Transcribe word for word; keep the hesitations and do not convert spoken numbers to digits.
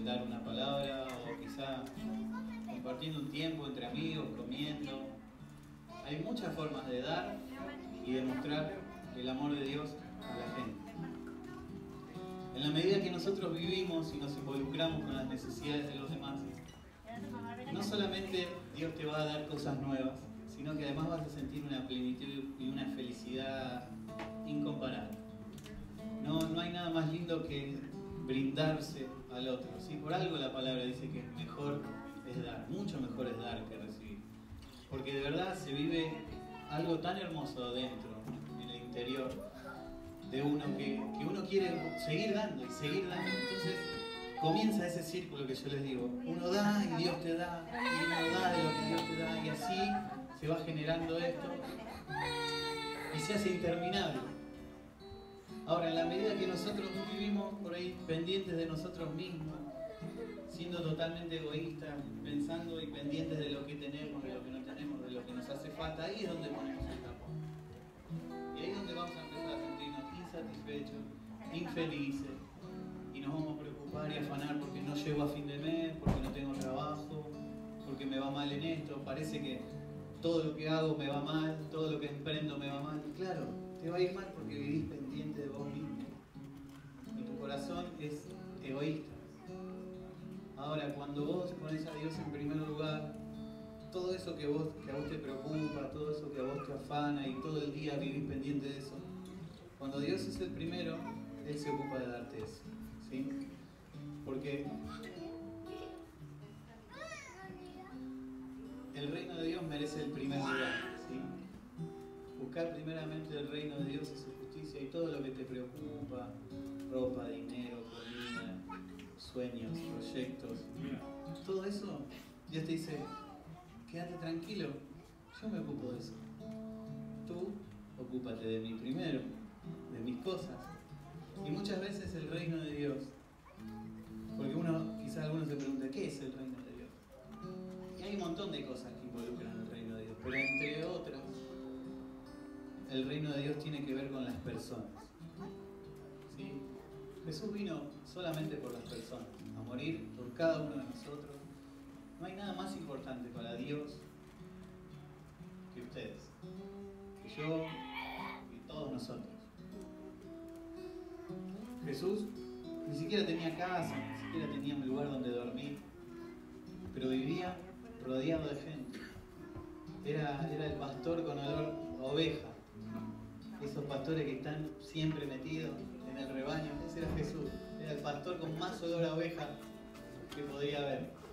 dar una palabra o quizá compartiendo un tiempo entre amigos, comiendo. Hay muchas formas de dar y demostrar el amor de Dios a la gente. En la medida que nosotros vivimos y nos involucramos con las necesidades de los demás, no solamente Dios te va a dar cosas nuevas, sino que además vas a sentir una plenitud y una felicidad incomparable. No, no hay nada más lindo que brindarse al otro, ¿sí? Por algo la palabra dice que mejor es dar, mucho mejor es dar que recibir. Porque de verdad se vive algo tan hermoso adentro, en el interior de uno, que, que uno quiere seguir dando y seguir dando. Entonces comienza ese círculo que yo les digo, uno da y Dios te da, y uno da de lo que Dios te da, y así se va generando esto y se hace interminable. Ahora, en la medida que nosotros vivimos por ahí pendientes de nosotros mismos, siendo totalmente egoístas, pensando y pendientes de lo que tenemos, de lo que no tenemos, de lo que nos hace falta, ahí es donde ponemos el tapón. Y ahí es donde vamos a empezar a sentirnos insatisfechos, infelices, y nos vamos a preocupar y afanar porque no llego a fin de mes, porque no tengo trabajo, porque me va mal en esto, parece que todo lo que hago me va mal, todo lo que emprendo me va mal. Y claro, te va a ir mal porque vivís pendiente de vos mismo. Y tu corazón es egoísta. Ahora, cuando vos pones a Dios en primer lugar, todo eso que, vos, que a vos te preocupa, todo eso que a vos te afana y todo el día vivís pendiente de eso, cuando Dios es el primero, Él se ocupa de darte eso, ¿sí? Porque el reino de Dios merece el primer lugar, ¿sí? Buscar primeramente el reino de Dios y su justicia, y todo lo que te preocupa, ropa, dinero, comida, sueños, proyectos, todo eso, Dios te dice, quédate tranquilo, yo me ocupo de eso. Tú ocúpate de mí primero, de mis cosas. Y muchas veces el reino de Dios, porque uno, quizás algunos se pregunta, ¿qué es el reino de Dios? Y hay un montón de cosas que involucran el reino de Dios, pero entre otras, el reino de Dios tiene que ver con las personas, ¿sí? Jesús vino solamente por las personas, a morir por cada uno de nosotros. No hay nada más importante para Dios que ustedes, que yo y todos nosotros. Jesús ni siquiera tenía casa, ni siquiera tenía un lugar donde dormir, pero vivía rodeado de gente. Era, era el pastor con olor a oveja. Esos pastores que están siempre metidos en el rebaño, ese era Jesús. Era el pastor con más olor a oveja que podía haber.